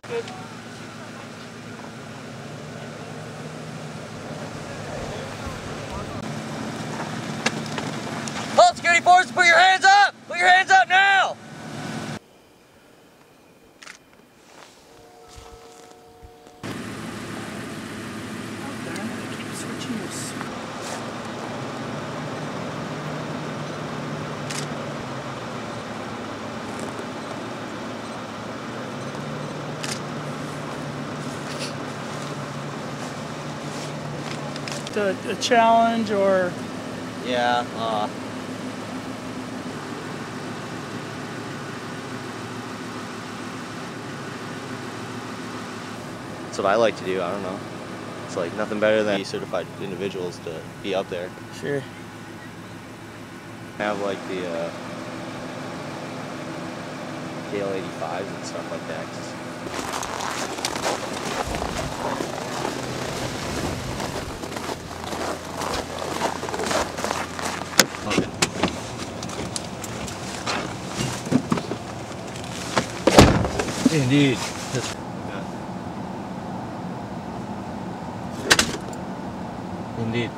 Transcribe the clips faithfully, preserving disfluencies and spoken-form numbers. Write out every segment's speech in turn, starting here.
Good. All security forces, put your hands up! Put your hands up now! Keep switching your speed. A, a challenge or Yeah, uh... that's what I like to do, I don't know. It's like nothing better than certified individuals to be up there. sure. Have like the uh, K L eighty-fives and stuff like that. Indeed. Yeah. Indeed.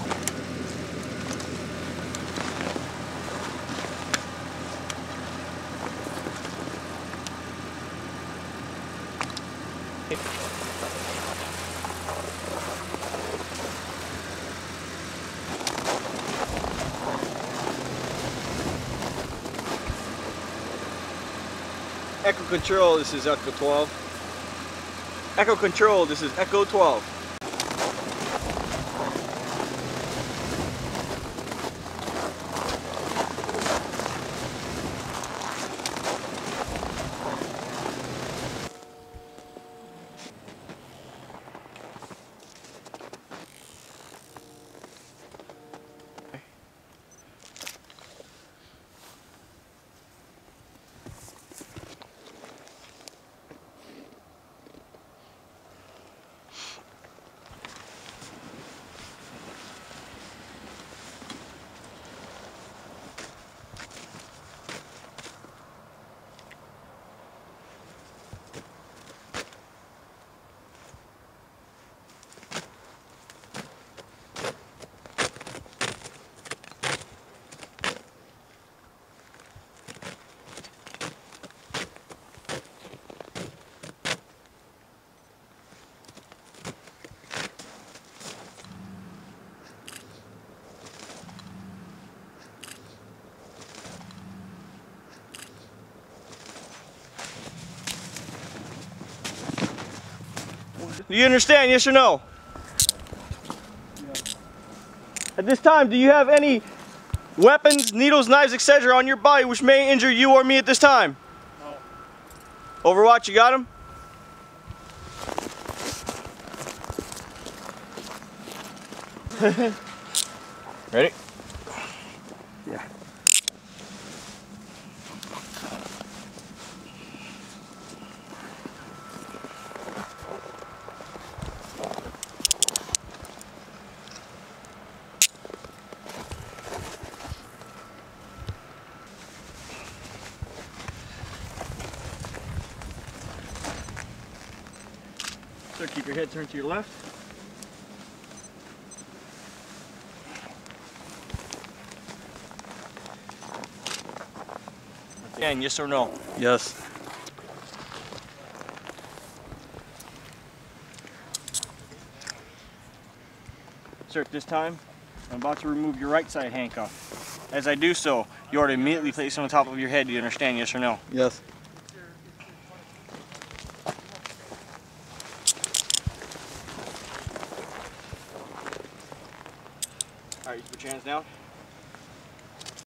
Echo Control, this is Echo twelve. Echo Control, this is Echo twelve. Do you understand, yes or no? Yeah. At this time, do you have any weapons, needles, knives, et cetera on your body which may injure you or me at this time? No. Overwatch, you got him? Ready? Yeah. So keep your head turned to your left. And yes or no? Yes. Sir, at this time, I'm about to remove your right side handcuff. As I do so, you are to immediately place it on top of your head. Do you understand, yes or no? Yes. Alright, you put your hands down.